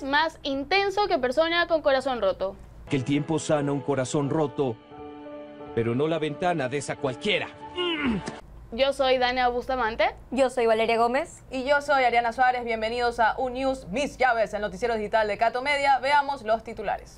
es más intenso que persona con corazón roto. Que el tiempo sana un corazón roto, pero no la ventana de esa cualquiera. Yo soy Dana Bustamante. Yo soy Valeria Gómez. Y yo soy Ariana Suárez. Bienvenidos a UNews Mis Llaves, el noticiero digital de Cato Media. Veamos los titulares.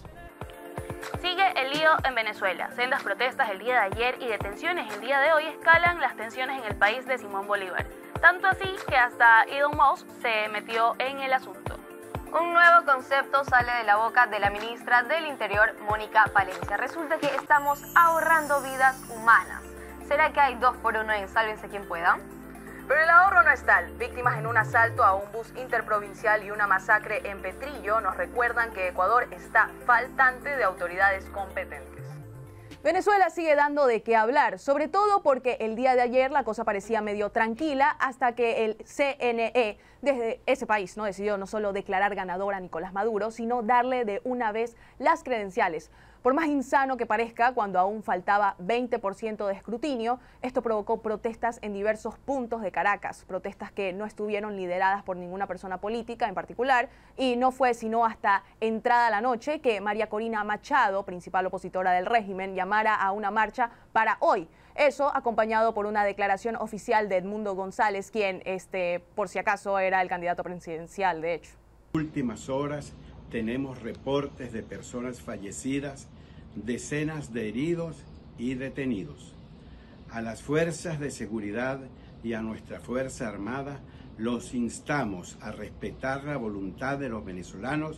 Sigue el lío en Venezuela. Sendas protestas el día de ayer y detenciones el día de hoy escalan las tensiones en el país de Simón Bolívar. Tanto así que hasta Elon Musk se metió en el asunto. Un nuevo concepto sale de la boca de la ministra del Interior, Mónica Palencia. Resulta que estamos ahorrando vidas humanas. ¿Será que hay 2 por 1 en Sálvense quien pueda? Pero el ahorro no es tal. Víctimas en un asalto a un bus interprovincial y una masacre en Petrillo nos recuerdan que Ecuador está faltante de autoridades competentes. Venezuela sigue dando de qué hablar, sobre todo porque el día de ayer la cosa parecía medio tranquila hasta que el CNE desde ese país decidió no solo declarar ganador a Nicolás Maduro, sino darle de una vez las credenciales. Por más insano que parezca, cuando aún faltaba 20% de escrutinio, esto provocó protestas en diversos puntos de Caracas, protestas que no estuvieron lideradas por ninguna persona política en particular, y no fue sino hasta entrada la noche que María Corina Machado, principal opositora del régimen, llamara a una marcha para hoy. Eso acompañado por una declaración oficial de Edmundo González, quien, por si acaso, era el candidato presidencial, de hecho. Últimas horas tenemos reportes de personas fallecidas, decenas de heridos y detenidos. A las fuerzas de seguridad y a nuestra Fuerza Armada los instamos a respetar la voluntad de los venezolanos.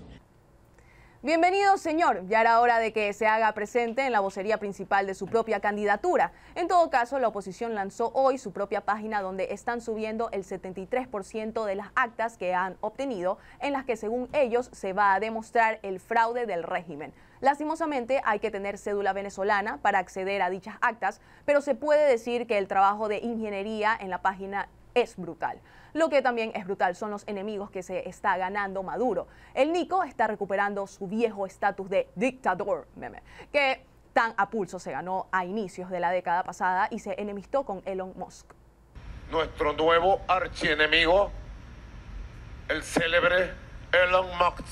Bienvenido, señor. Ya era hora de que se haga presente en la vocería principal de su propia candidatura. En todo caso, la oposición lanzó hoy su propia página donde están subiendo el 73% de las actas que han obtenido, en las que según ellos se va a demostrar el fraude del régimen. Lastimosamente hay que tener cédula venezolana para acceder a dichas actas, pero se puede decir que el trabajo de ingeniería en la página es brutal. Lo que también es brutal son los enemigos que se está ganando Maduro. El Nico está recuperando su viejo estatus de dictador, que tan a pulso se ganó a inicios de la década pasada y se enemistó con Elon Musk. Nuestro nuevo archienemigo, el célebre Elon Musk.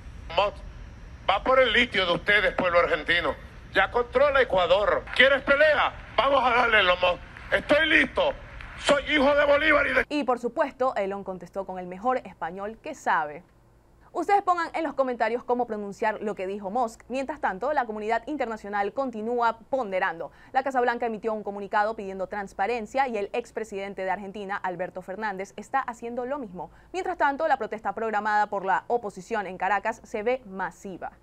Va por el litio de ustedes, pueblo argentino. Ya controla Ecuador. ¿Quieres pelea? Vamos a darle, Elon Musk. Estoy listo. Soy hijo de Bolívar y por supuesto, Elon contestó con el mejor español que sabe. Ustedes pongan en los comentarios cómo pronunciar lo que dijo Musk. Mientras tanto, la comunidad internacional continúa ponderando. La Casa Blanca emitió un comunicado pidiendo transparencia y el expresidente de Argentina, Alberto Fernández, está haciendo lo mismo. Mientras tanto, la protesta programada por la oposición en Caracas se ve masiva.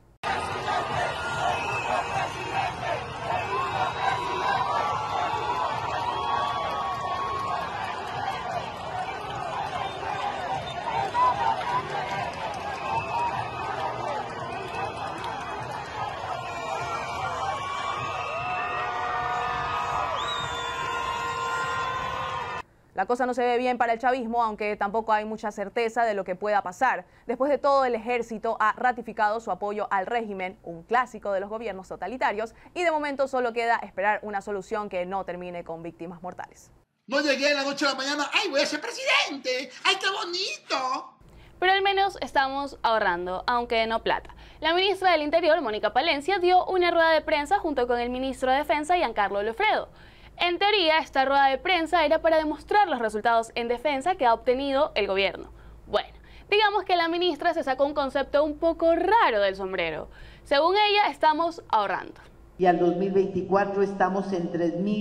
La cosa no se ve bien para el chavismo, aunque tampoco hay mucha certeza de lo que pueda pasar. Después de todo, el ejército ha ratificado su apoyo al régimen, un clásico de los gobiernos totalitarios, y de momento solo queda esperar una solución que no termine con víctimas mortales. No llegué a la noche a la mañana, ¡ay, voy a ser presidente! ¡Ay, qué bonito! Pero al menos estamos ahorrando, aunque no plata. La ministra del Interior, Mónica Palencia, dio una rueda de prensa junto con el ministro de Defensa, Giancarlo Lofredo. En teoría, esta rueda de prensa era para demostrar los resultados en defensa que ha obtenido el gobierno. Bueno, digamos que la ministra se sacó un concepto un poco raro del sombrero. Según ella, estamos ahorrando. Y al 2024 estamos en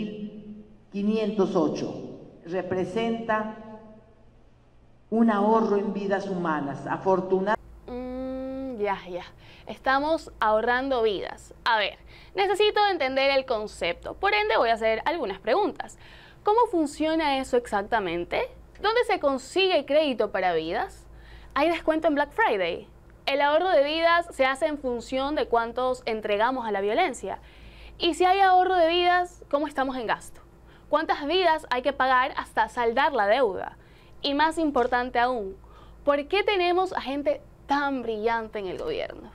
3.508. Representa un ahorro en vidas humanas. Afortunadamente. Ya. Estamos ahorrando vidas. A ver, necesito entender el concepto. Por ende, voy a hacer algunas preguntas. ¿Cómo funciona eso exactamente? ¿Dónde se consigue crédito para vidas? ¿Hay descuento en Black Friday? ¿El ahorro de vidas se hace en función de cuántos entregamos a la violencia? Y si hay ahorro de vidas, ¿cómo estamos en gasto? ¿Cuántas vidas hay que pagar hasta saldar la deuda? Y más importante aún, ¿por qué tenemos a gente tan brillante en el gobierno?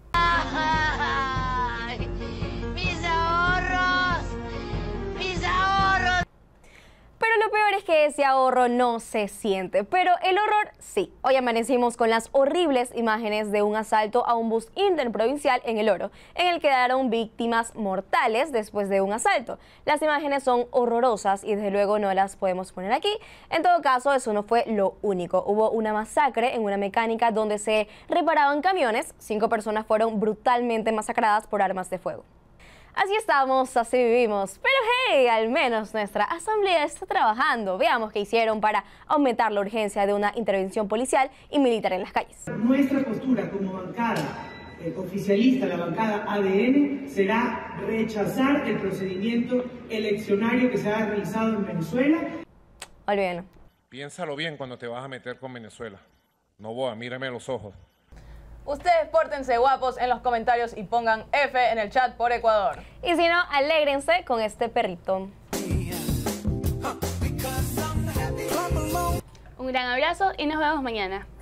¡Ay! ¡Mis ahorros! ¡Mis ahorros! Pero lo peor es que ese ahorro no se siente, pero el horror sí. Hoy amanecimos con las horribles imágenes de un asalto a un bus interprovincial en El Oro, en el que quedaron víctimas mortales después de un asalto. Las imágenes son horrorosas y desde luego no las podemos poner aquí. En todo caso, eso no fue lo único. Hubo una masacre en una mecánica donde se reparaban camiones. 5 personas fueron brutalmente masacradas por armas de fuego. Así estamos, así vivimos, pero hey, al menos nuestra asamblea está trabajando. Veamos qué hicieron para aumentar la urgencia de una intervención policial y militar en las calles. Nuestra postura como bancada oficialista, la bancada ADN, será rechazar el procedimiento eleccionario que se ha realizado en Venezuela. Olvídenlo. Piénsalo bien cuando te vas a meter con Venezuela. Noboa, mírame a los ojos. Ustedes pórtense guapos en los comentarios y pongan F en el chat por Ecuador. Y si no, alégrense con este perrito. Un gran abrazo y nos vemos mañana.